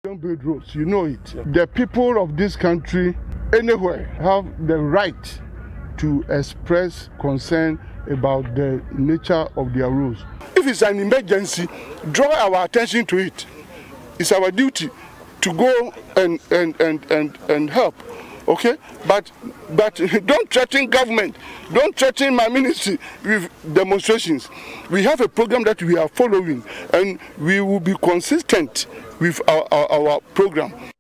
Don't build roads, you know it. The people of this country, anywhere, have the right to express concern about the nature of their roads. If it's an emergency, draw our attention to it. It's our duty to go and help. Okay, but don't threaten government, don't threaten my ministry with demonstrations. We have a program that we are following, and we will be consistent with our program.